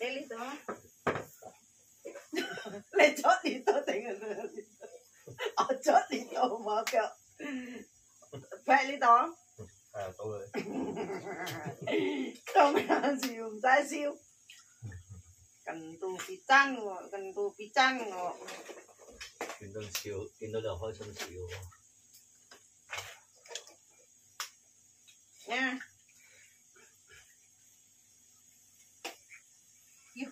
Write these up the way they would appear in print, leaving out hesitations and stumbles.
Teli to. Lecok itu dengan ojo itu mau kok. Phải to. À tôi rồi. Không là siêu, trái siêu. Cần tu pisang ngọ. Kiến đơn là hơi chân xíu. Nha. Yêu.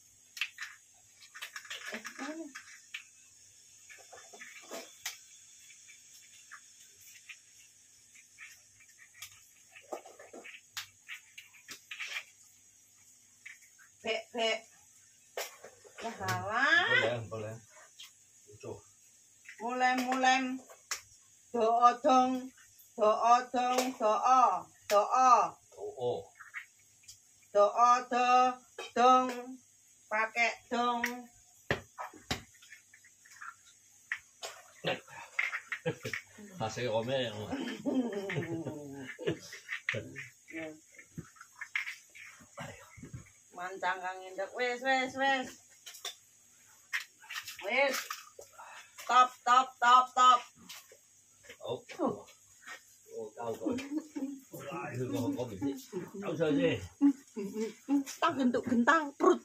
Phê. Nó hào á. Boleh. Mulem. Doa dong. Doa dong. Pakai dong. Hasil omel. Mancang kang indek wes. Stop. Cao rồi. Ai hư có bị cháu chơi gì? Tăng kentang perut.